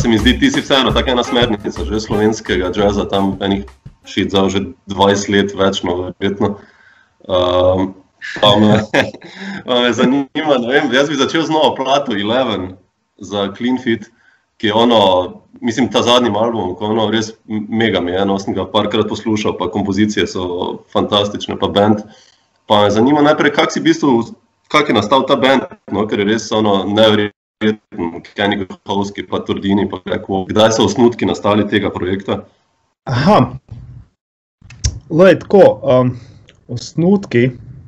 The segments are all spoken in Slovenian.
mi zdi, ti si vseeno taka ena smernica, že slovenskega jazza, tam enih šitzal že 20 let večno, verjetno. Pa me zanima, ne vem, jaz bi začel z novo plato 11 za Clean Fit, ki je ono, mislim, ta zadnjim albumom, ko ono res mega mi je, sem ga parkrat poslušal, pa kompozicije so fantastične, pa band. Pa me zanima najprej, kak je nastal ta band, no, ker je res ono neverjeten, Kenny Grohovski, pa Tordini, pa kako, kdaj so osnutki nastali tega projekta? Aha, tako, osnutki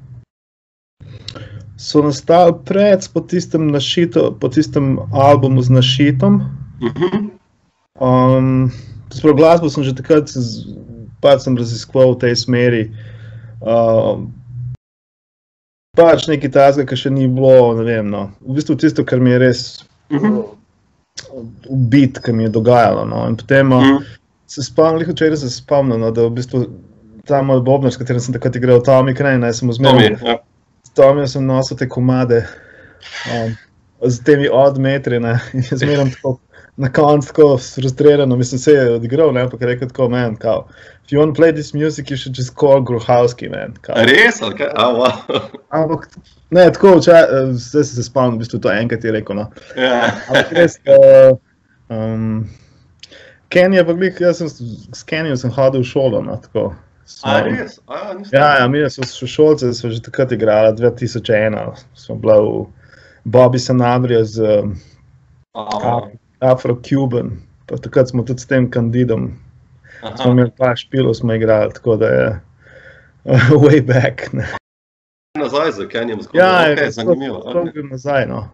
so nastali po tistem albumu z Našitom. Sprav glasbo sem že takrat pač sem raziskoval v tej smeri. Pač nekaj tazga, ki še ni bilo, ne vem, no. V bistvu tisto, kar mi je res ubit, kar mi je dogajalo, no. In potem se spomnim, da v bistvu ta moj bobnar, s katerim sem takrat igral, Tommy Crane, sem vzmeril. S Tommyjem sem nosil te komade z temi odd metri, ne. In jaz zmeram tako na koncu tako frustrirano, mislim, se je odigral, ne, ampak je rekel tako, man, kao, if you want to play this music, you should just call Grohovski, man. Kao. Res, ali kaj? Ampak, ne, tako, zdaj se spomnim, v bistvu to enkrat je rekel, no. Ampak res, Kenny je pa glih, s Kennyjem sem hodil v šolo, no, tako. Res? Ja, mi smo šolce, smo že takrat igrali, 2001, smo bila v Bobby Sanabria z Afro-Cuban, pa takrat smo tudi s tem Candidom, smo imeli pa špilo, smo igrali, tako da je way back. Ne. Nazaj za Kennyjem zgodilo, okay, zanimivo. Ja, nazaj, no.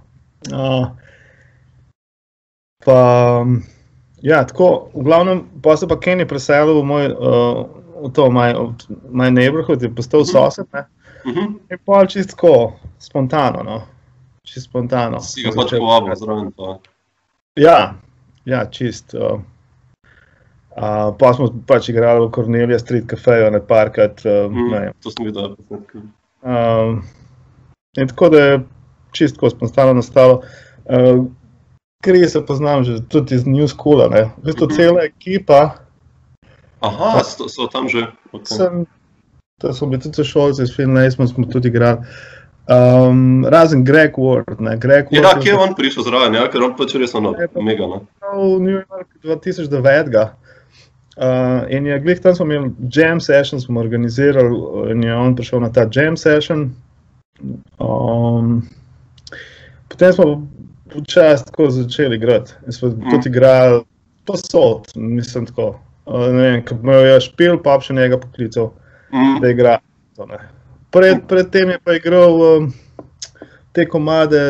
Pa, ja, tako, v glavnem, pa se pa Kenny preselil v to, my neighborhood, je postal sosed, ne. In pa čisto tako, spontano, no. Čisto spontano. Si ga pač povabil zraven to. Ja, čisto. Pa smo pač igrali v Cornelia Street Cafeju, ne parkrat. To sem videl. In tako da je čisto tako spontano nastalo. Krije se poznam že tudi iz New Schoola, ne. V bistvu cela ekipa. Aha, so tam že. To so bili tudi šolci iz Phil Naismond, smo tudi igrali. Razen Greg Ward, ne. Ja, kje je on prišel zraven, ja, ker on pač res ono mega, ne. V New York 2009. In je glih tam smo imeli jam session, smo organizirali in je on prišel na ta jam session. Potem smo počasi tako začeli igrati in smo tudi igrali posod, mislim tako. Ne vem, ko me je špil, pa še njega poklical, da igra. Pred tem je pa igral te komade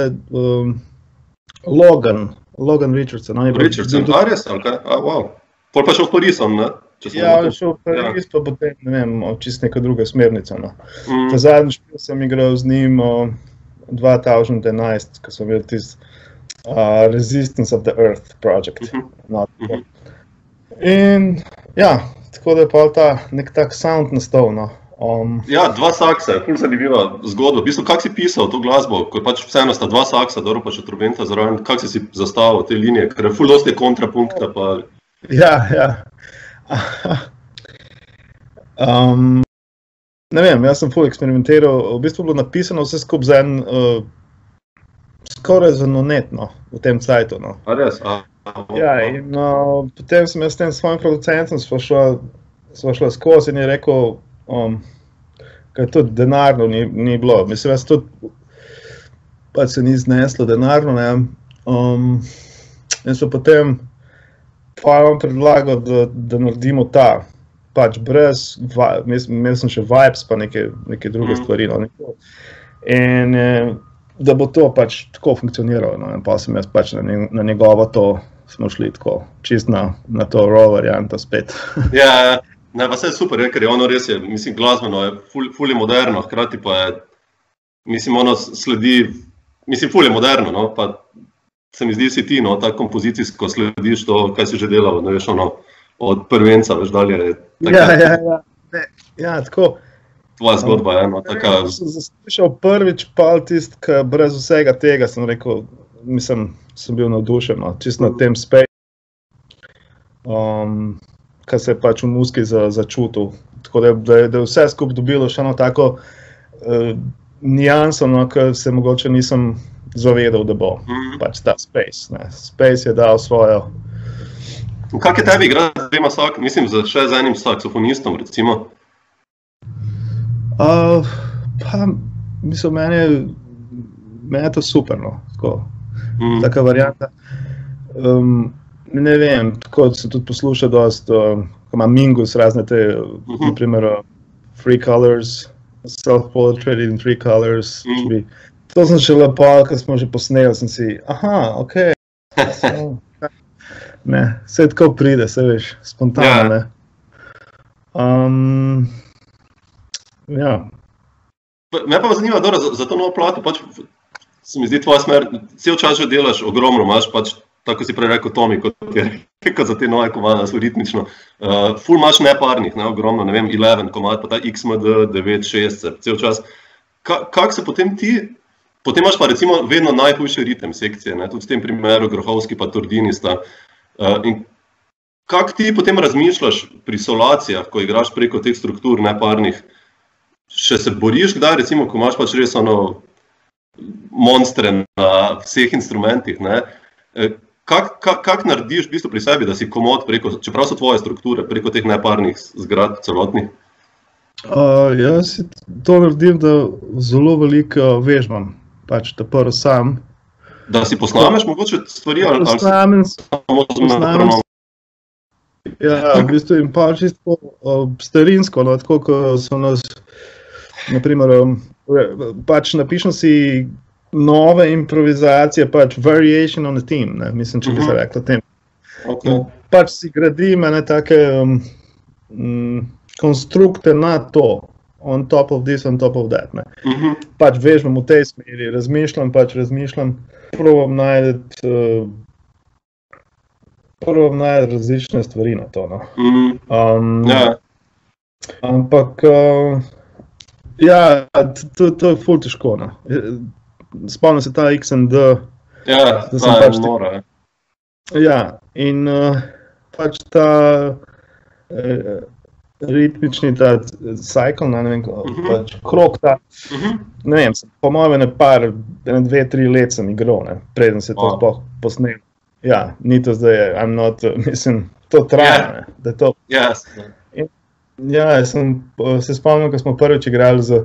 Logan Richardson. Richardson, res, ali kaj? Wow. Pol pa šel v Parisom, ne? Ja, šel v Paris, pa potem, ne vem, čisto neka druga smernica, no. Ta zadnji špil sem igral z njim 2011, ko sem imel tisti Resistance of the Earth project. In ja, tako da je pa ta nek tak sound nastal, no. Ja, dva saksa, ful zanimiva zgodba. V bistvu, kak si pisal to glasbo, ko pač vseeno sta dva saksa, dobro pa še trobenta zraven, kak si zastavil te linije, ker je ful dosti kontrapunkta pa... Ja. Ne vem, jaz sem ful eksperimentiral, v bistvu bilo napisano vse skupaj za en, skoraj za nonet, no, v tem sajtu, no. A res? Ja, in potem sem jaz s tem svojim producentom sva šla skozi in je rekel, kaj tudi denarno ni bilo. Mislim, jaz tudi pač se ni zneslo denarno, ne. In so potem pa vam predlagal, da naredimo ta, pač brez, imel sem še vibes pa neke druge stvari, no. In da bo to pač tako funkcioniralo, no. In pa sem jaz pač na njegovo to smo šli tako, čist na to roll varianto spet. Ja, ne, pa se je super, ker je ono res je, mislim, glasbeno je ful je moderno, hkrati pa je, mislim, ono sledi, mislim, ful je moderno, no, pa se mi zdi si ti, no, tako kompozicijsko slediš to, kaj si že delal, ne veš, ono, od prvenca, veš, dalje. Ja, tako. Tvoja zgodba je, no, taka... Sem zaslišal prvič pa tist, ki brez vsega tega sem rekel, mislim, sem bil navdušen, no, čisto na tem kar se je pač v muski začutil. Tako da je vse skupaj dobilo še eno tako nijanso, no, ker se mogoče nisem zavedal, da bo pač ta Space. Ne. Space je dal svojo. Kak je tebi igrati z dvema mislim, še z enim saksofonistom, recimo? Pa, mislim, meni je to super, no, tako. Taka varianta. Ne vem, tako se tudi posluša dost, ko ima Mingus razne te, naprimer, Three Colors, Self-Portrait in Three Colors. To sem še lepo, ko smo že posneli, sem si, okej. Ne, vse tako pride, se veš, spontano, ne. Ja. Me pa zanima, za to novo plato, pač se mi zdi tvoja smer, cel čas že delaš ogromno, imaš pač, tako si prej rekel Tomi, kot je rekel za te nove komade, so ritmično. Ful imaš neparnih, ne, ogromno, ne vem, 11 komad, pa ta XMD, 9, 6, cel čas. Kak se potem potem imaš pa recimo vedno najhujši ritem sekcije, ne, tudi v tem primeru Grohovski pa Tordini sta. In kak ti potem razmišljaš pri solacijah, ko igraš preko teh struktur neparnih? Še se boriš kdaj, recimo, ko imaš pač res monstre na vseh instrumentih, ne? Kak narediš v bistvu pri sebi, da si komod preko, čeprav so tvoje strukture, preko teh neparnih zgrad celotnih? Jaz si to naredim, da zelo veliko vežbam, pač da prvo sam. Da si posnameš mogoče stvari ali samo z ja, v bistvu in pa čisto starinsko, no, tako, ko so nas, naprimer, pač napišem si nove improvizacije, pač variation on a theme, ne, mislim, če bi se reklo tem. Okay. Pač si gradim ene take konstrukte na to, on top of this, on top of that, ne. Pač vežbam v tej smeri, razmišljam, probam najti različne stvari na to, no. Ampak, ja, to je ful težko, no. Spomnim se ta XND. Ja, ta je nora. Ja, in pač ta ritmični ta cycle, ne vem, pač krog ta, ne vem, po mojem ene 2-3 let sem igral, ne, preden se to sploh posnel. Ja, ni to zdaj, mislim, to traja, ne, da je to. Yes. Ja, se spomnim, ko smo prvič igrali z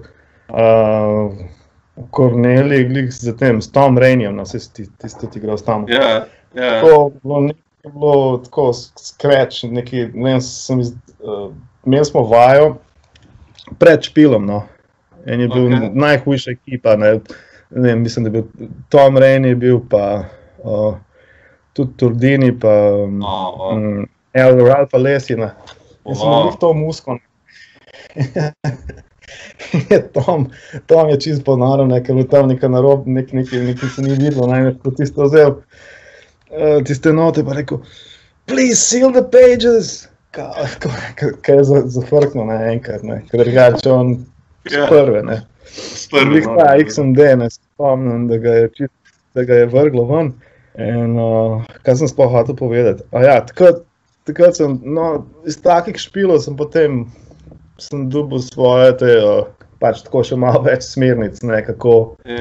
Korneli, z tem, s Tom Raineyem, no, ti tudi igral s Tomom. Ja. To bilo tako scratch, neki, ne vem, imeli smo vajo pred špilom, no, in je bil najhujša ekipa, ne vem, mislim, da je bil Tom Rainey bil, pa tudi Tordini, pa Ralph Alessi, ne. In smo bili v to musko. Tom je čisto ponaral, ker je tam nekaj narob, nekaj se ni videlo, največ, ko tisto vzel tiste note, pa rekel, please seal the pages, kaj je zafrknil naenkrat, ne, ker drugače on s prve, ne. Bih ta XMD, ne, spomnim, da ga je vrglo ven, in kaj sem sploh hotel povedati. Ja, takrat sem, no, iz takih špilov sem potem dobil svoje te, pač tako še malo več smernic, ne, kako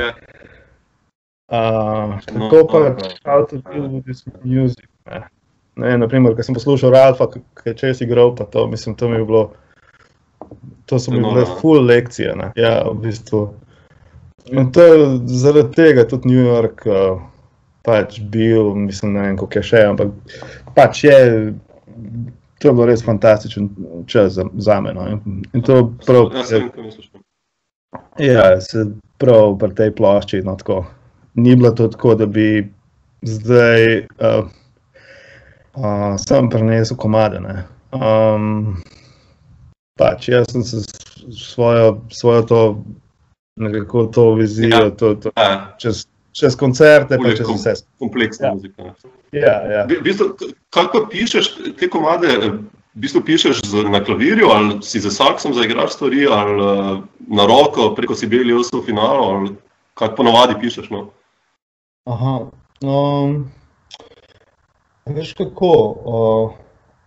pač how to deal with this music, ne. Ne, naprimer, ko sem poslušal Ralfa, ki je čez igral, pa to, mislim, to mi je bilo, to so mi bile ful lekcije, ne, ja, v bistvu. In to je zaradi tega tudi New York pač bil, mislim, ne vem, koliko je še, ampak pač to je bilo res fantastičen čas za me, no, in to prav, ja, se prav pri tej plošči, no, tako, ni bilo to tako, da bi zdaj sem prinesel komade, ne. Pač, jaz sem se svojo to, nekako to vizijo, čez koncerte, pa čez vse. Kompleksna muzika. Ja. V bistvu, kako pišeš te komade, v bistvu pišeš na klavirju, ali si za saksom zaigraš stvari, ali na roko, preko Sibeliusov finalu, ali kako ponavadi pišeš, no? Aha, veš kako,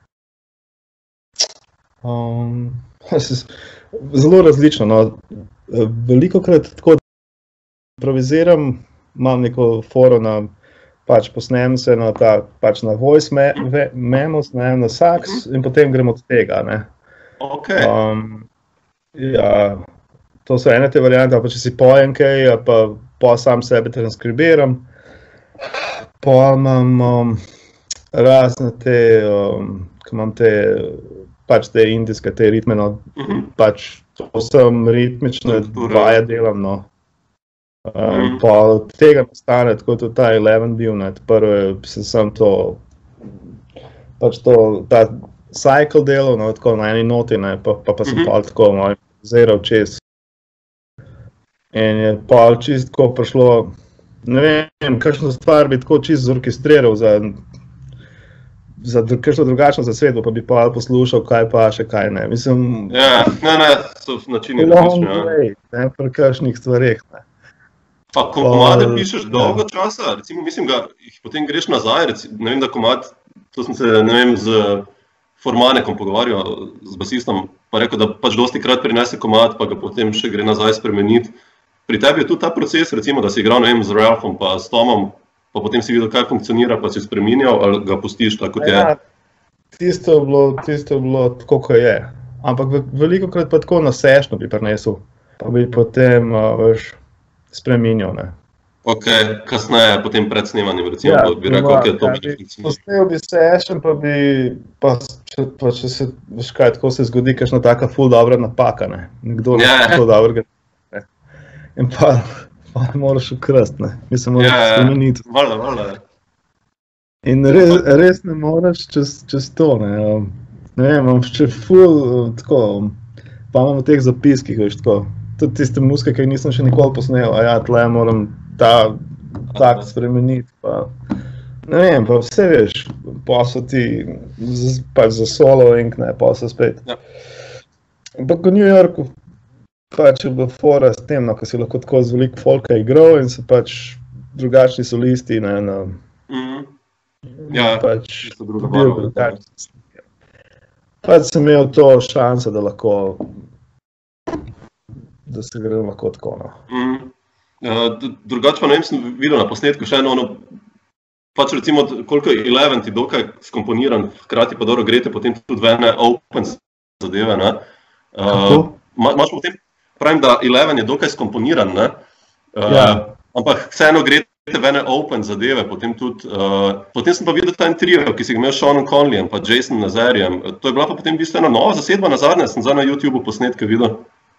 Zelo različno. No. Velikokrat tako improviziram, imam neko foro na, pač posnem se na ta, pač na voice memos, na sax in potem grem od tega, ne. Okay. Ja, to so ene te variante, pa če si pojem kaj, pa sam sebe transkribiram, pa imam razne te, ko imam te, pač te indijske, te ritme, no, pač to sem ritmične vaje delam, no. Pa od tega nastane, tako tudi ta 11 bil, ne, prvo sem to, pač to, ta cycle delal, no, tako na eni noti, ne, pa sem pa tako malo improviziral čez. In je pa čisto tako prišlo, ne vem, kakšno stvar bi tako čisto zorkestriral za kakšno drugačno zasedbo, pa bi pa poslušal, kaj pa še, kaj ne. Mislim... Ja, ne, so načini različni, ja. Ne, pri kakšnih stvareh, ne. Pa komade pišeš dolgo časa, recimo, mislim, jih potem greš nazaj, ne vem, da komad, to sem se, ne vem, z Formanekom pogovarjal, z basistom, pa rekel, da pač dosti krat prinese komad, pa ga potem še gre nazaj spremeniti. Pri tebi je tudi ta proces, recimo, da si igral, ne vem, z Ralphom pa s Tomom, pa potem si videl, kaj funkcionira, pa si spreminjal, ali ga pustiš tako, kot je? Ja, tisto je bilo tako, kot je. Ampak velikokrat pa tako nasešno bi prinesel, pa bi potem, veš, spreminjal, ne. Ok, kasneje, potem pred snemanjem, recimo, bi rekel, kako je to meni funkcionira. Posnel bi sešen, pa če se, veš kaj, tako se zgodi, kakšna taka ful dobra napaka, ne. Nekdo ne tako dobrega, ne. In pa moraš ukrast, ne. Mislim, moraš spremeniti. Valjda. In res ne moraš čez to, ne. Ne vem, imam še ful, tako, pa imam v teh zapiskih, veš, tako. Tudi tiste muzike, ki nisem še nikoli posnel, a ja, tle moram tak spremeniti, pa ne vem, pa vse veš, pa so ti pač za solo ink, ne, pa so spet. Ja. Ampak v New Yorku pač je bila fora s tem, no, ko si lahko tako z veliko folka igral in so pač drugačni solisti, ne, Ja, pač čisto druga barva. Pač sem imel to šanso, da se gre lahko tako, no. Drugače pa ne vem, sem videl na posnetku še eno, pač recimo, koliko je 11 dokaj skomponiran, hkrati pa dobro grete potem tudi v ene open zadeve, ne. Imaš potem, pravim, da 11 je dokaj skomponiran, ne, ampak vseeno grete v ene open zadeve, potem tudi, potem sem pa videl ta en trio, ki si ga imel s Seanom Conleyjem pa Jason Nazarijem, to je bila pa potem bistveno nova zasedba nazadnje, sem zdaj na YouTubeu posnetke videl.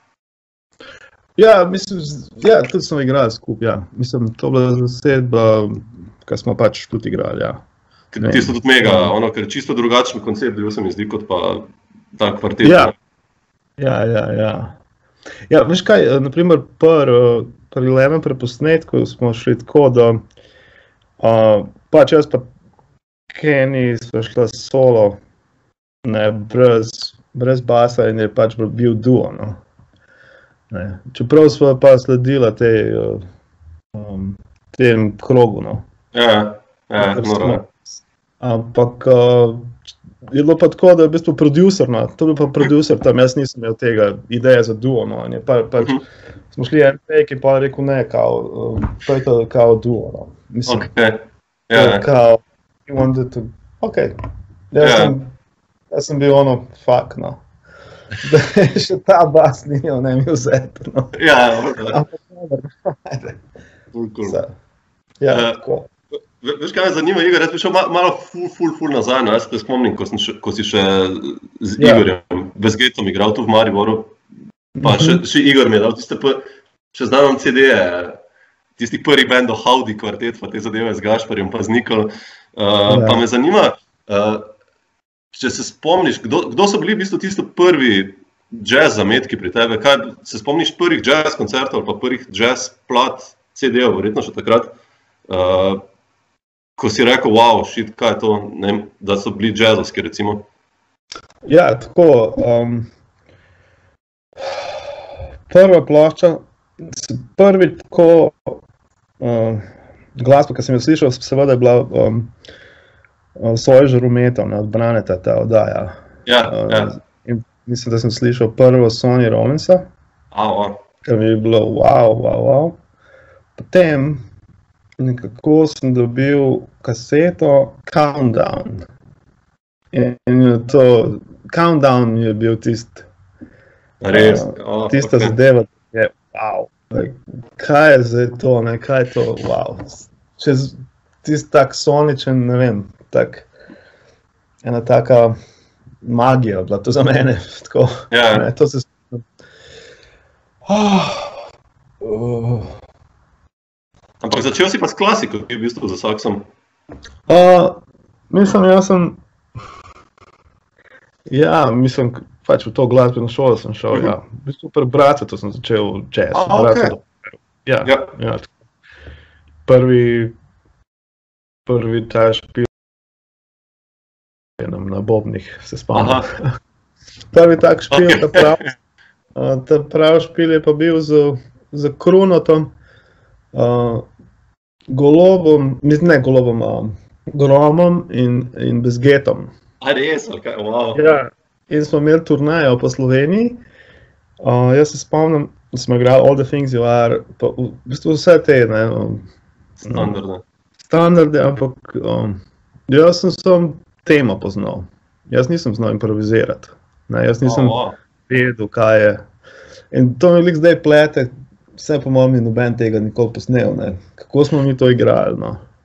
Ja, mislim, ja, tudi smo igrali skupaj, ja. Mislim, to bila zasedba, kar smo pač tudi igrali, ja. Tisto tudi mega, ker je čisto drugačen koncept, bil se mi zdi, kot pa ta kvartet. Ja. Ja, veš kaj, naprimer, pri 11 preposnetku smo šli tako, da pač jaz pa Kenny sva šla solo, ne, brez basa in je pač bil duo, no. Ne. Čeprav sva pa sledila tem krogu, no. Ja, noro. Ampak je bilo pa tako, da je v bistvu producer, no. To je bil pa producer tam, jaz nisem imel tega ideje za duo, no. In je pač smo šli en take in pa rekel ne, to je to kao duo, no. Mislim, kao, you wanted to, ok. Jaz sem bil fuck, no. Da je še ta bas ni ne mi vzeti, no. Ja, ampak ajde. Ja, tako. Veš kaj me zanima, Igor, jaz bi šel malo ful nazaj, no, jaz se spomnim, ko si še z Igorjem, Bezgetom igral tu v Mariboru, pa še Igor mi je dal tiste, še znam CD-je, tisti prvi band Howdy kvartet, pa te zadeve z Gašparjem, pa z Nikolo, pa me zanima, če se spomniš, kdo so bili v bistvu tisto prvi jazz zametki pri tebe? Kaj, se spomniš prvih jazz koncertov ali pa prvih jazz plat CD-ov, verjetno še takrat, ko si rekel, wow, shit, kaj je to, ne vem, da so bili jazzovski, recimo? Ja, tako, prva plošča, prvi tako glasba, ki sem jo slišal, seveda je bila Svoj žarometov, od Braneta ta oddaja. Ja. In mislim, da sem slišal prvo Sonny Rollinsa, kar mi je bilo wow. Potem nekako sem dobil kaseto Countdown. In to Countdown mi je bil tista zadeva, ki je wow. Kaj je zdaj to, ne, kaj je to, wow. Čez tist tak soničen, ne vem, ena taka magija bila to za mene, tako, ne, to se spomnim. Ampak začel si pa s klasiko, ki je v bistvu za saksom. Mislim, pač v to glasbeno šolo sem šel, V bistvu pri bratu sem začel jazz. Prvi ta špil na bobnih, se spomnim. Prvi tak špil, ta prav špil je pa bil z Krunotom, Gromom in Bezgetom. Res, wow. Ja, in smo imeli turnejo po Sloveniji. Jaz se spomnim, da smo igrali All the Things You Are, pa v bistvu vse te, standarde, ampak jaz sem temo poznal. Jaz nisem znal improvizirati. Jaz nisem vedel, kaj je. In to mi lik zdaj plete, vse po mojem noben tega nikoli posnel, kako smo mi to igrali,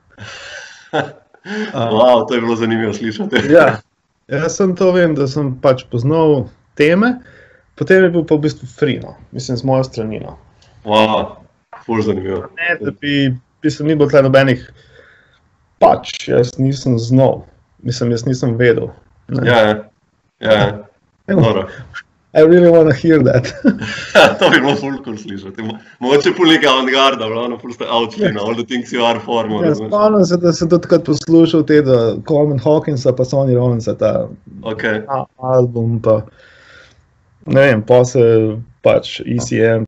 Wow, to je bilo zanimivo slišati. Ja, jaz sem to vem, da sem pač poznal teme, potem je bil pa v bistvu free, mislim, z mojo strani. Wow, ful zanimivo. Ne, da bi ni bilo tle nobenih, pač, jaz nisem znal, mislim, jaz nisem vedel. Ja, noro. I really want to hear that. To bi bilo ful cool slišati. Mogoče ful nekaj avantgarda, ful ste outšli na All the Things You Are formu. Ja, spomnim se, da sem tudi takrat poslušal Coleman Hawkinsa pa Sonny Rollinsa, ta album, pa ne vem, pa se pač ECM,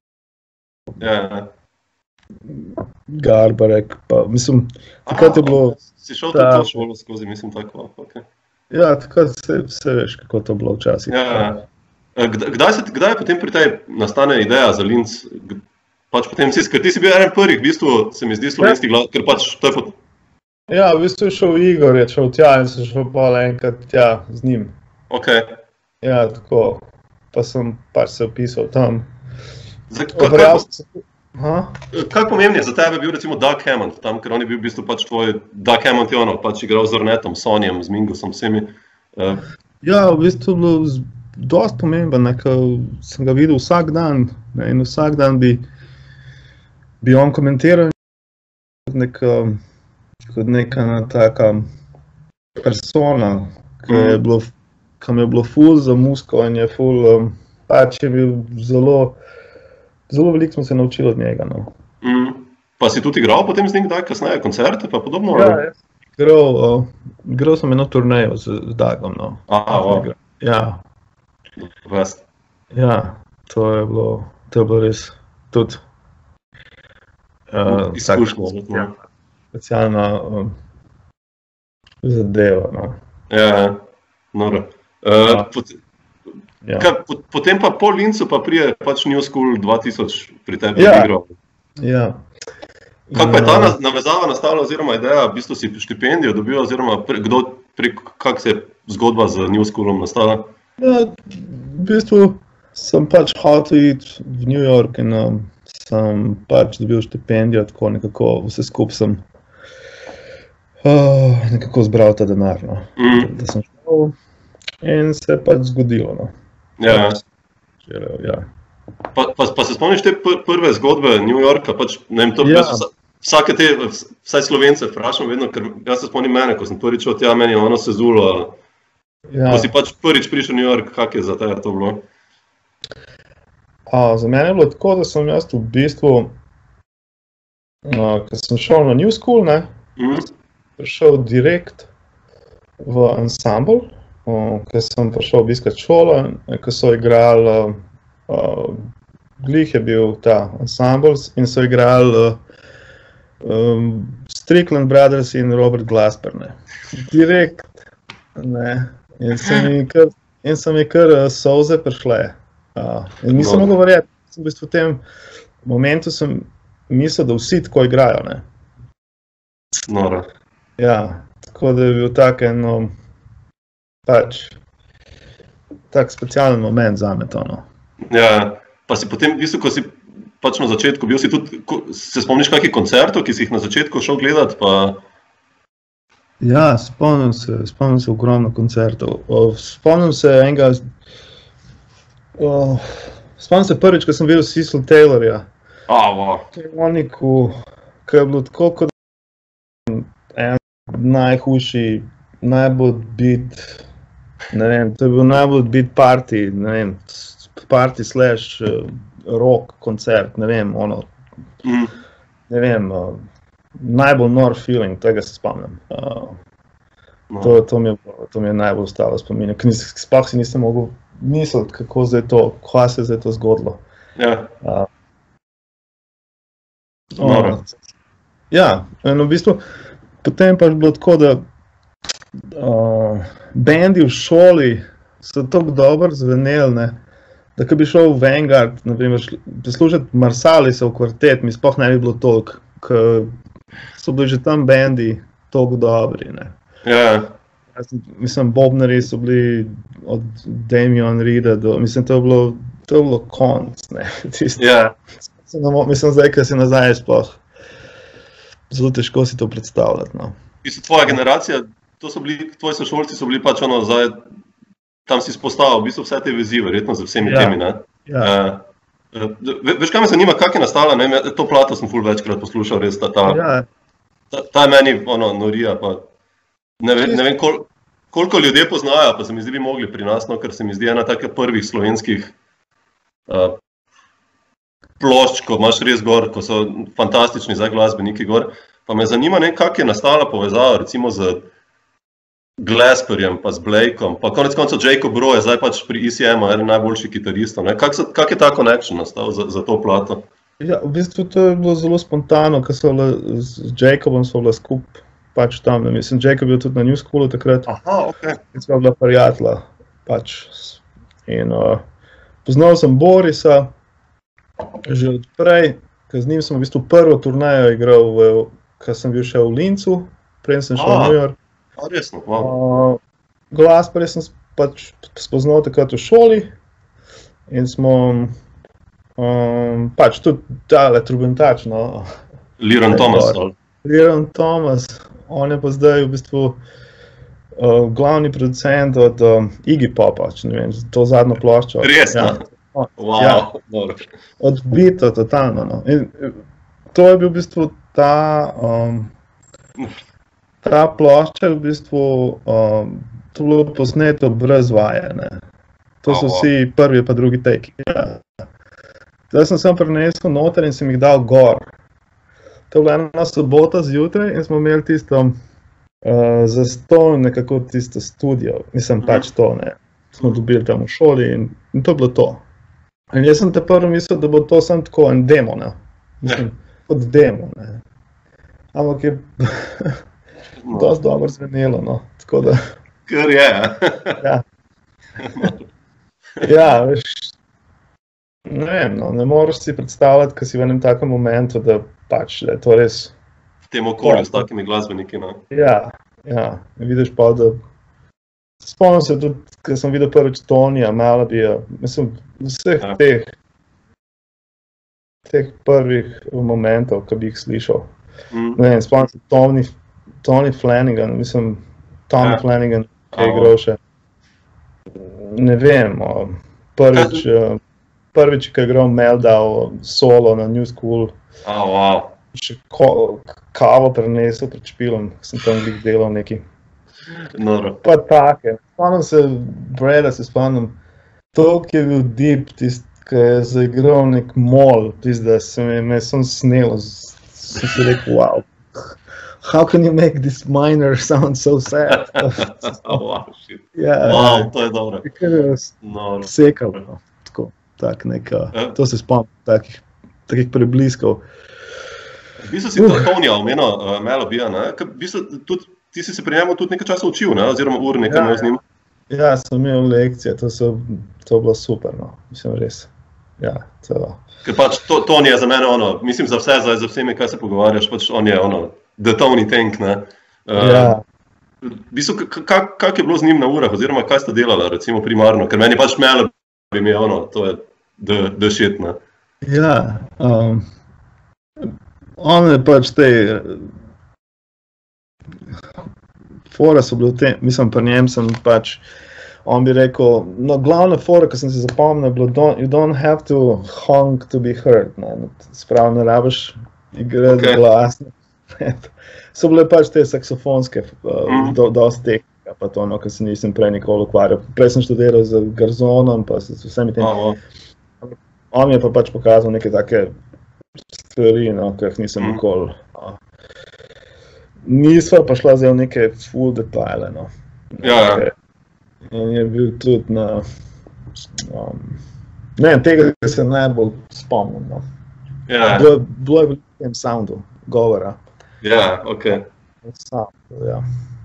Garbarek, pa mislim, takrat je bilo... Si šel tudi to šolo skozi, mislim, tako, Ja, takrat se veš, kako to bilo včasih. Kdaj je potem pri tej nastane ideja za Linz? Pač potem ker ti si bil eden prvih, v bistvu se mi zdi slovenski glas, ker pač to je Ja, v bistvu je šel Igor, je šel tja in sem šel pa enkrat tja z njim. Ja, tako, pa sem pač se opisal tam. Kaj pomembno je za tebe bil recimo Doug Hammond tam, ker on je bil v bistvu pač tvoj, Doug Hammond je ono, pač igral z Ornetom, Sonjem, z Mingusom, vsemi. Ja, v bistvu je bilo dosti pomemben, ker sem ga videl vsak dan in vsak dan bi on komentiral kot neka taka persona, ki mi je bilo ful za muziko in je ful, pač je bil zelo veliko smo se naučili od njega. Pa si tudi igral potem z njim kdaj kasneje koncerte pa podobno? Ja, igral sem eno turnejo z Dagom. Ja. Ja, to je bilo res tudi specialna zadeva. Ja, noro. Potem pa po Linzu pa prije pač New School 2000 pri tebi igral. Ja. Kako pa je ta navezava nastala oziroma ideja, v bistvu si štipendijo dobil oziroma kako se je zgodba z New Schoolom nastala? Ja, v bistvu sem pač hotel iti v New York in sem pač dobil štipendijo, tako nekako vse skupaj sem nekako zbral ta denar, da sem šel in se je pač zgodilo. Ja. Pa se spomniš te prve zgodbe New Yorka, pač, ne vem, to vsake te, vsaj Slovence vprašam vedno, ker jaz se spomnim mene, ko sem prvič od tja, meni je ono se zulo. Ko si pač prvič prišel v New York, kak je za tebe to bilo? Za mene je bilo tako, da sem jaz v bistvu, ko sem šel na New School, prišel direkt v ansambl, ko sem prišel obiskat šolo, ko so igrali, glih je bil ta ansambl in so igrali Strickland Brothers in Robert Glasper, direkt, in se mi kar in so mi kar solze prišle. In nisem mogel verjeti, v bistvu v tem momentu sem mislil, da vsi tako igrajo, ne. Noro. Ja, tako da je bil tak tak specialen moment zame to, no. Ja, pa si potem, v bistvu, ko si pač na začetku bil, si tudi, se spomniš kakih koncertov, ki si jih na začetku šel gledati, pa... Ja, spomnim se ogromno koncertov. Spomnim se enega, spomnim se prvič, ko sem videl Cecil Taylorja. Wow. Ko je bilo tako, kot en najhujši, najbolj bit, ne vem, to je bil najbolj bit party, ne vem, party slash rock koncert, ne vem, ne vem, najbolj nor feeling, tega se spomnim. To mi je najbolj ostalo spominja, ker sploh si nisem mogel misliti, kako se je zdaj to zgodilo. Ja. Ja, in v bistvu, potem pa je bilo tako, da bendi v šoli so tako dobro zveneli, ne, da ko bi šel v Vanguard, naprimer, poslušati Marsalisov kvartet, mi sploh ne bi bilo toliko, ker so bili že tam bendi toliko dobri, ne. Ja. Mislim, bobnari so bili od Damien Reeda do, mislim, to je bilo konc, ne. Ja. Mislim, zdaj, ko si nazaj sploh, zelo težko si to predstavljati, no. Tvoja generacija, tvoji sošolci so bili pač zdaj, tam si spostavil v bistvu vse te vezi, verjetno z vsemi temi, ne? Ja. Veš, kaj me zanima, kak je nastala, ne, to plato sem ful večkrat poslušal, res, ta je meni, norija, pa ne vem, koliko ljudje poznajo, pa se mi zdi, bi mogli pri nas, no, ker se mi zdi ena takih prvih slovenskih plošč, ko imaš res gor, ko so fantastični zdaj glasbeniki gor, pa me zanima, ne, kak je nastala povezava, recimo z Glasperjem, pa z Blakeom, pa konec koncev Jacob Rowe je zdaj pač pri ECM-u eden najboljših kitaristov, ne, kak je ta connection nastal za to plato? Ja, v bistvu to je bilo zelo spontano, ker z Jacobom so bila skup pač tam, ne, mislim, Jacob je bil tudi na New Schoolu takrat. Aha, okej. In sva bila prijatelja, pač, in poznal sem Borisa, že odprej, ker z njim sem v bistvu prvo turnejo igral, ko sem bil še v Lincu, prej sem šel v New York. Resno, wow. Glasperja sem pač spoznal takrat v šoli in smo pač tudi tale trubentač, no. Liron Thomas. Liron Thomas, on je pa zdaj v bistvu glavni producent od Iggy Popa, če ne vem, to zadnjo ploščo. Resno? Ja. Wow, ja. dobro. Odbito, totalno, no. In to je bil v bistvu ta plošča je v bistvu to bilo posneto brez vaje, ne. To so vsi prvi pa drugi teki. Ja. Zdaj sem sem prinesel noter in sem jih dal gor. To je bila ena sobota zjutraj in smo imeli tisto zastonj nekako tisto studio. Mislim, pač to, ne. Smo dobili tam v šoli in to je bilo to. In jaz sem te prvo mislil, da bo to samo tako en demo, ne. Mislim, kot demo, ne. Ampak je dosti dobro zvenelo, no, tako da... Kar je, ja. Ja, veš, ne vem, no, ne moreš si predstavljati, ko si v enem takem momentu, da pač, da je to res... V tem okolju s takimi glasbeniki, no. Ja, vidiš pa, da... Spomnim se tudi, ko sem videl prvič Tonija, Melodija, mislim, vseh teh prvih momentov, ko bi jih slišal. Ne vem, spomnim se Tony Flanagan, mislim, Tommy Flanagan, ki je igral še, ne vem, prvič, ko je igral Meltdown solo na New School, še kavo prenesel pred špilom, sem tam delal neki. Pa take, spomnim se Breda, se bil deep, ki je zaigral nek mol, da se me sem snelo, sem si rekel, wow. How can you make this minor sound so sad? Wow, shit. Yeah, wow, to je dobro. Sekalo, tako, to se spomnim, takih prebliskov. V bistvu si Tonija omenil, Melobija, ne? V bistvu ti si se pri njemu tudi nekaj časa učil, ne? Oziroma ur nekaj imel z njim. Ja, sem imel lekcije, to bilo super, no. Mislim, res. Ja, to. Ker pač Tony je za mene mislim za vse, za vsemi, kaj se pogovarjaš, pač on je the Tony Tank, ne. Ja. V bistvu, kak je bilo z njim na urah, oziroma kaj sta delala, recimo primarno, ker meni pač Melo bi mi to je the shit, ne. Ja, on je pač fora so bile v tem, mislim, pri njem sem pač, on bi rekel, no, glavna fora, ko sem si zapomnil, je bilo, you don't have to honk to be heard, ne, spravo ne rabiš igrati glasno. So bile pač te saksofonske, dosti tehnike, pa to, ko se nisem prej nikoli ukvarjal. Prej sem študiral z Garzonom, pa s vsemi tem. On mi je pa pač pokazal neke take stvari, ki jih nisem nikoli. Nisva pa šla zdaj v neke full detajle, no. Ja. In je bil tudi na, ne, tega se najbolj spomnim, no. Ja. Bilo je v tem soundu, govora. Ja, okej. Soundu, ja.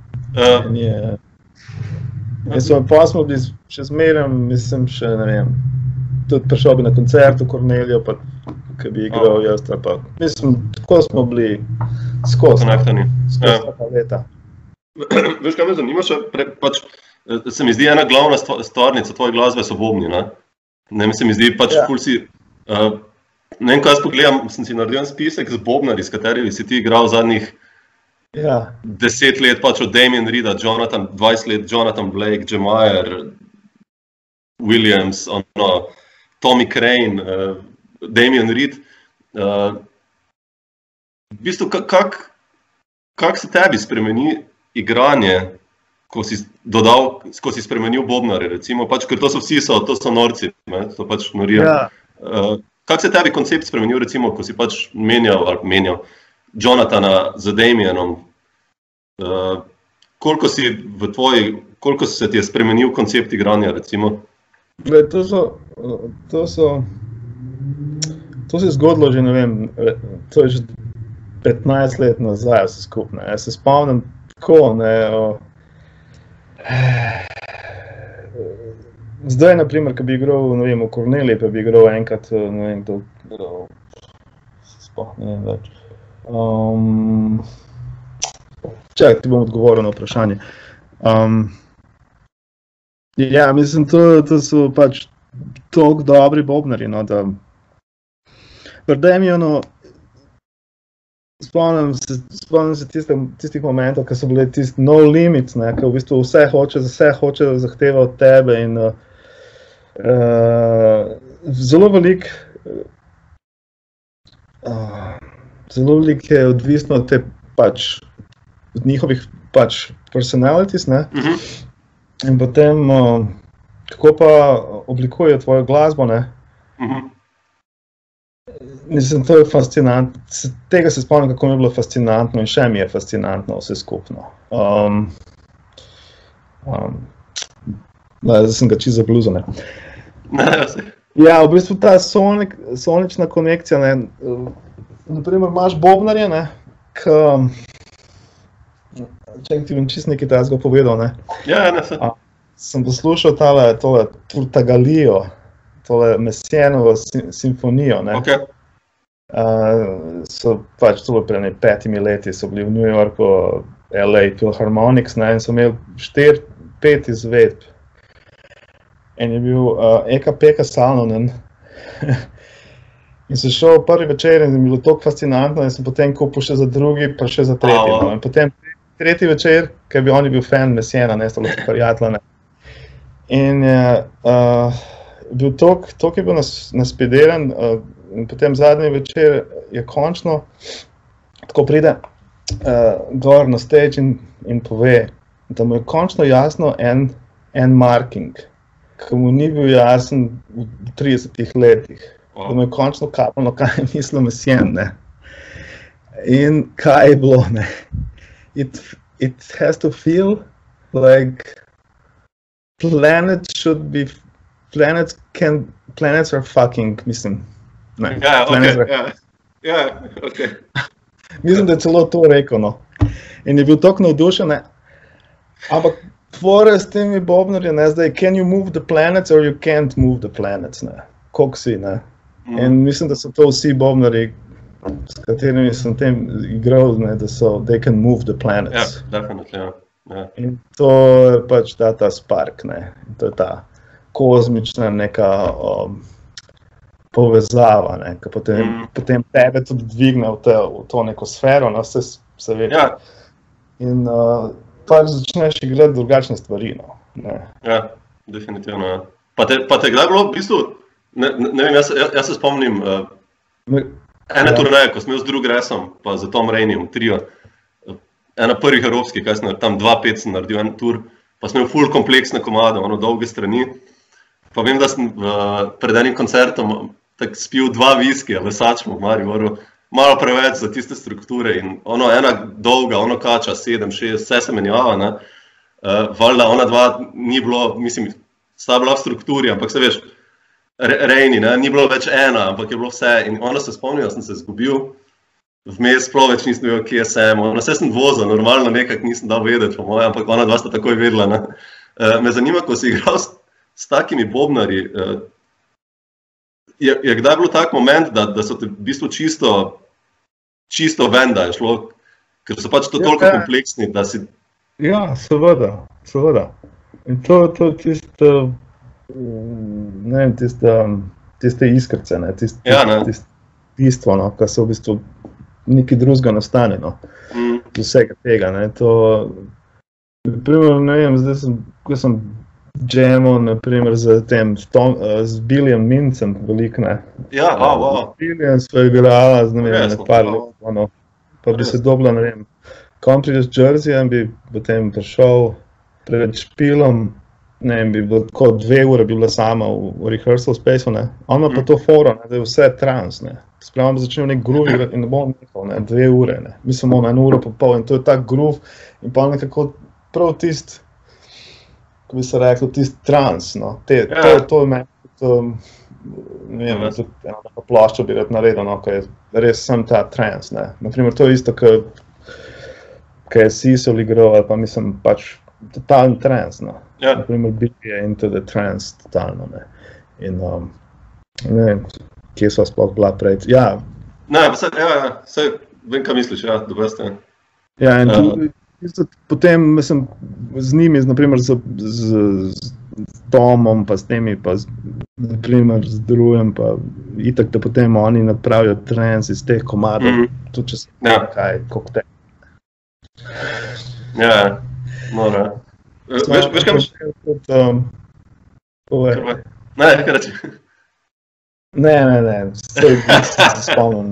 Pa smo bili še zmeraj, mislim, še, ne vem, tudi prišel bi na koncert v Kornelijo, pa ki bi igral jaz, pa mislim, tako smo bili skozi leta. Veš, kaj me zanima še, pač se mi zdi ena glavna stvarnica tvoje glasbe so bobni, ne? Ne, se mi zdi pač ful si, ne vem, ko jaz pogledam, sem si naredil spisek z bobnarji, s katerimi si ti igral zadnjih 10 let, pač od Damien Reeda, 20 let, Jonathan Blake, Jemiah, Williams, Tommy Crane, Damien Reed. V bistvu, kak se tebi spremeni igranje, ko si spremenil bobnare, recimo, pač, ker to so vsi, to so norci, ne, to pač norijo. Kak se tebi koncept spremenil, recimo, ko si pač menjal Jonathana z Damienom? Koliko se ti je spremenil koncept igranja, recimo? To se je zgodilo že, ne vem, to je že 15 let nazaj vse skupno. Jaz se spomnim tako, ne, zdaj, na primer, ko bi igral, ne vem, v Korneliji, pa bi igral enkrat, ne vem, sploh ne vem več. Čakaj, ti bom odgovoril na vprašanje. Ja, mislim, to so pač toliko dobri bobnari, no, da pri Damienu spomnim se tistih momentov, ko so bile tisti no limits, ne, ko v bistvu vse hoče zahteva od tebe in zelo veliko je odvisno od te pač, od njihovih pač personalities, ne, in potem kako pa oblikujejo tvojo glasbo, ne. Mislim, to je fascinantno, tega se spomnim, kako mi je bilo fascinantno in še mi je fascinantno vse skupno. Zdaj sem ga čisto zabluzil, ne. Ja, v bistvu ta sonična konekcija, ne, naprimer imaš bobnarje, ne, če ti bom čisto nekaj tazga povedal, ne. Ja, ne se. Sem poslušal tole Turtagalijo, tole Messianovo simfonijo, ne. Okay. So pač to pred 5 leti so bili v New Yorku, LA Philharmonics, ne, in so imeli 4-5 izvedb. En je bil Eka-Peka Salonen. In sem šel prvi večer in je bilo toliko fascinantno, in sem potem kupil še za drugi, pa še za tretji. No. In potem tretji večer, ker bi on bil fan Messiana, ne, so lahko prijatelja, ne. In bil toliko je bil naspideren, in potem zadnji večer je končno, tako pride gor na stage in pove, da mu je končno jasno en marking, ki mu ni bil jasen v 30 letih. Da mu je končno kapano, kaj je mislil Messian, ne. In kaj je bilo, ne. It has to feel like planets are fucking, mislim. Ne, ja, okay. Mislim, da je celo to rekel, no. In je bil toliko navdušen, ne. Ampak Fore s temi bobnarji, ne, zdaj, can you move the planets or you can't move the planets, ne, koliko si, ne. In mislim, da so to vsi bobnarji, s katerimi sem tem igral, ne, da so, they can move the planets. Ja, definitivno, ja. In to je pač ta spark, ne, in to je ta kozmična neka povezava, ne, ki potem tebe tudi dvigne v to neko sfero, no, vse več. Ja. In pač začneš igrati drugačne stvari, no. Ne. Ja, definitivno, ja. Pa te kdaj bilo v bistvu, ne vem, jaz se spomnim ene turneje, ko sem imel z drug resom, pa z Tom Raineyjem, trio, ena prvih evropskih, kaj sem tam 2-5 sem naredil en tur, pa sem imel ful kompleksne komade, dolge strani, pa vem, da sem pred enim koncertom tak spil 2 viskija v Sačmu v Mariboru, malo preveč za tiste strukture in ena dolga, kača, 7, 6, vse se menjava, ne. Valjda, ona dva ni bilo, mislim, sta bila v strukturi, ampak se veš, Rainey, ne, ni bilo več ena, ampak je bilo vse in ona se spomnila, sem se izgubil, vmes sploh več nisem vedel, kje sem, vse sem vozil, normalno nekak nisem dal vedeti, po moje, ampak ona dva sta takoj vedela, ne. Me zanima, ko si igral s takimi bobnarji, je kdaj bilo tak moment, da so te v bistvu čisto ven, da je šlo, ker so pač to toliko kompleksni, da si... Ja, seveda. In to tisto, ne vem, tiste iskrce, ne, tiste bistvo, no, kar se v bistvu nekaj drugega nastane, no, z vsega tega, ne, to, naprimer, ne vem, zdaj sem jamal, naprimer, z Billyjem Mincem velik, ne. Ja, wow. Billyjem sva igrala, ne vem, par let, pa bi se dobila, ne vem, Country z Jerseyjem bi potem prišel pred špilom, ne vem, bi bilo tako 2 ure bi bila sama v rehearsal spaceu, ne. On ima pa to foro, ne, da je vse trans, ne. Spremem bi začel nek groove igrati in ne bom nekaj, ne, 2 ure, ne. Mislim, 1 uro pa pol in to je tak groove in pa nekako prav tist, ko bi se rekel, tist trans, no. To je meni, ne vem, tudi eno ploščo bi rad naredil, no, ko je res sem ta trans, ne. Naprimer, to je isto, ko je Sisal igral, ali pa mislim pač totalen trans, no. Naprimer, Billy je into the trans totalno, ne. In ne vem, kje so sploh bila prej. Ja. Ne, vse vem, kaj misliš, ja, dobro ste. Ja, in tudi potem, mislim, z njimi, naprimer, z Tomom, pa s temi, pa naprimer, z drugim, pa itak, da potem oni napravijo trans iz teh komadov, tudi če se kaj, koktel. Ja, mora. Veš kaj miš? Ne, kaj reči? Ne, vse se spomnim.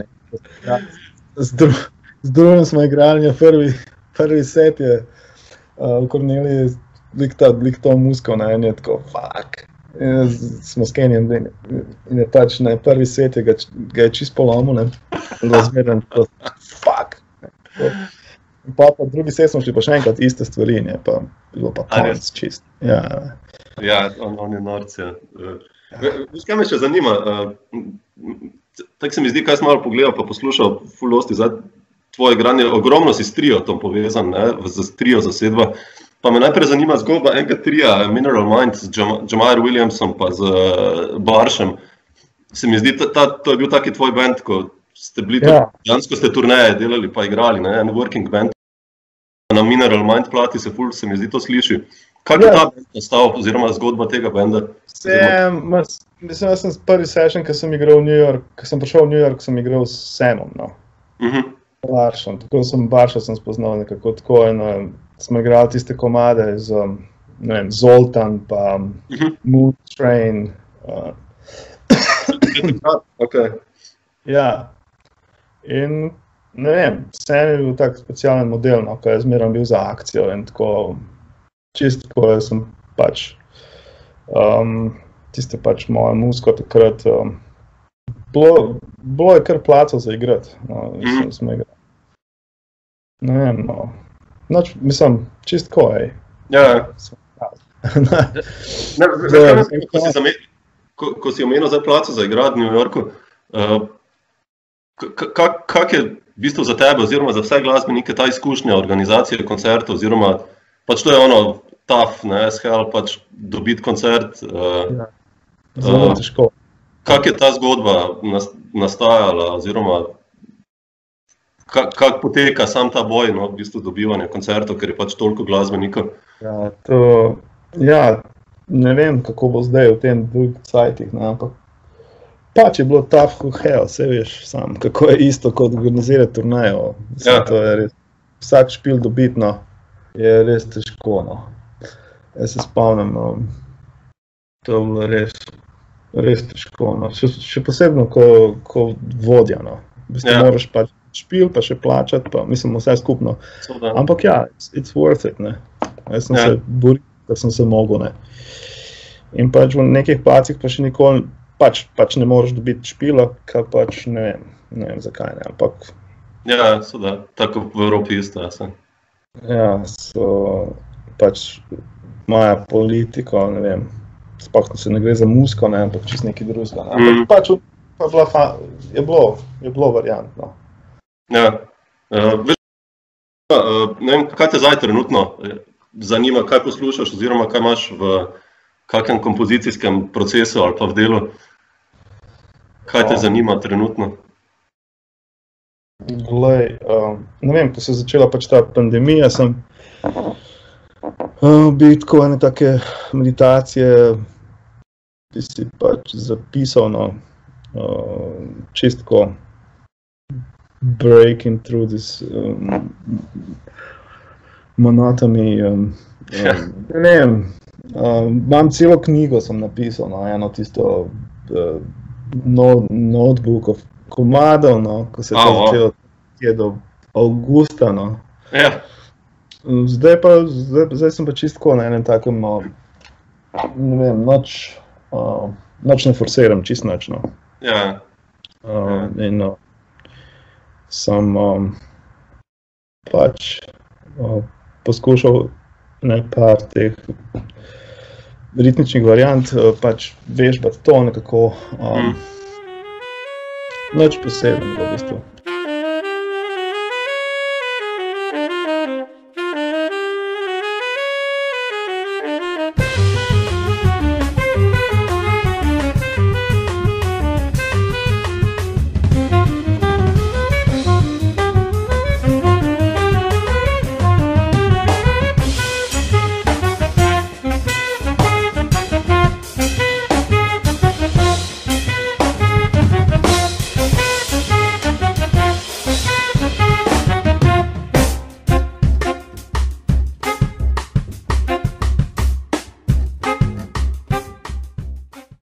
Z drugim smo igrali, prvi set je Kornelij lik to muskal, ne, in je tako, fuck. Smo s Kenjem in je pač, ne, prvi set ga je čist polomil, ne, in ga zmeren tako, fuck. Pa drugi set smo šli pa še enkrat iste stvari, ne, pa bilo pa konc čist. Ja, on je norc, ja. Veš, kaj me še zanima, tako se mi zdi, kaj sem malo pogledal pa poslušal ful dosti za tvoje igranje, ogromno si s triotom povezan, ne, z trio zasedba, pa me najprej zanima zgodba enega tria, Mineral Mind, z Jameer Williamsom pa z Baršem. Se mi zdi, to je bil taki tvoj band, ko ste bili tudi, dejansko ste turneje delali pa igrali, ne, en working band. Na Mineral Mind plati se mi zdi to sliši. Kako je ta band nastal, oziroma zgodba tega benda? Mislim, jaz sem prvi session, ko sem igral v New York, ko sem prišel v New York, sem igral s Samom, no. Baršem, tako sem Barša spoznal nekako tako, in smo igrali tiste komade z, ne vem, Zoltan, pa Mood Train. Ja, in ne vem, Sam je bil tak specialen model, no, ko je zmeraj bil za akcijo in tako, čisto tako, jaz sem pač, tiste pač moja muzika takrat, bilo je kar placo za igrati, no, smo igrali. Ne vem, no, mislim, čisto tako, ej. Ja. Ko si omenil za placo za igrati v New Yorku, kak je v bistvu za tebe oziroma za vse glasbenike ta izkušnja organizacije koncertov oziroma pač to je ono, tough, ne, SHL pač dobiti koncert. Zelo težko. Kako je ta zgodba nastajala, oziroma kako poteka sam ta boj, no, v bistvu dobivanje koncertov, ker je pač toliko glasbenikov? Ne vem, kako bo zdaj v tem drugih cajtih, ampak pač je bilo tough kot hell, vse veš sam, kako je isto kot organizirati turnejo. To je res, vsak špil dobitno je res težko, no. Jaz se spomnim, to je bilo res težko, no. Še posebno, ko vodja, no. V bistvu moraš pač špil, pa še plačati, pa mislim vse skupno. Ampak it's worth it, ne. Jaz sem se boril, da sem se mogel, ne. In pač v nekih pacih pa še nikoli, pač ne moreš dobiti špila, kar pač ne vem zakaj, ne, ampak... Ja, tako v Evropi isto, ja. Ja, so pač moja politika, ne vem, sploh se ne gre za muziko, ne, ampak čisto nekaj drugega, ne, ampak pač je bilo variantno. Ja, ne vem, kaj te zdaj trenutno zanima, kaj poslušaš, oziroma kaj imaš v kakem kompozicijskem procesu ali pa v delu? Kaj te zanima trenutno? Glej, ne vem, ko se je začela pač ta pandemija, sem bil tako ene take meditacije, ki si pač zapisal, no, čistko breaking through this monotony, ne vem, imam celo knjigo sem napisal, no, eno tisto notebook of komadov, no, ko se je to začelo do avgusta, no. Ja. Zdaj sem pa čistko na enem takem, ne vem, noč ne forsiram, čist noč, no. Ja. In sem pač poskušal par teh ritmičnih variant, pač vežbati to nekako, noč poseben v bistvu.